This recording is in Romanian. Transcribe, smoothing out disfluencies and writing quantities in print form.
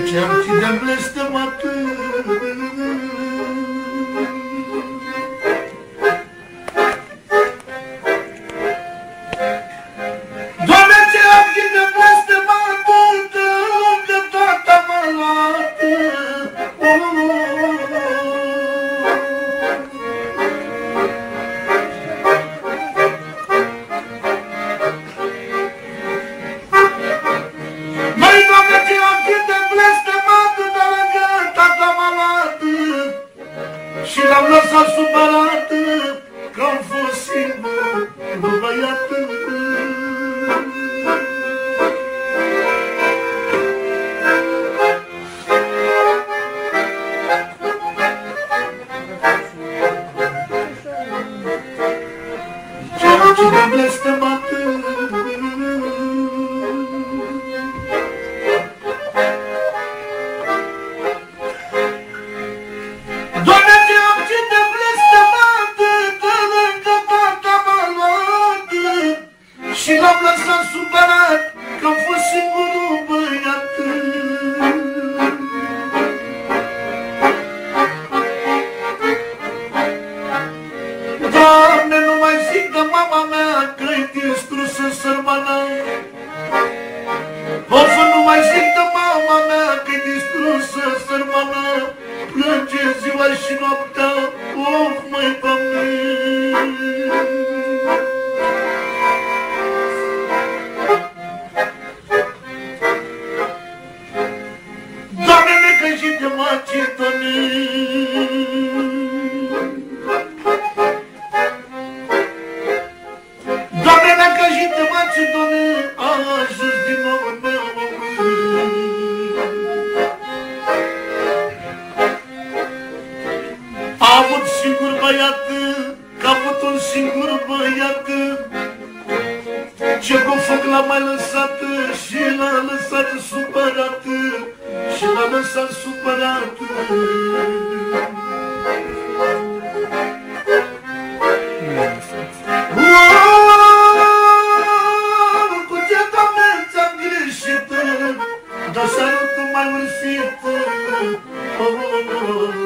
Ce-am ține blestemat. Doamne, ce-am ține blestemat, de toată mă luat. Și l-am lăsat supărat că-am fost singur băiat. Ce-am ține blestemat. Și l-am lăsat supărat că-am fost singurul băiat. Doamne, nu mai zic de mama mea că-i distrusă sărmana. Of, nu mai zic de mama mea că-i distrusă sărmana. Plânge ziua și noaptea, of, măi, Doamne. Doamne, dacă și te Macedone, a ajuns din nou în meu moment. A avut singur băiat, că a avut un singur băiat, ce cu foc l-a mai lăsat și l-a lăsat supărat, și l-a lăsat supărat. Cu ce, Doamne, ți-am greșit, dar sărutul mai ursit.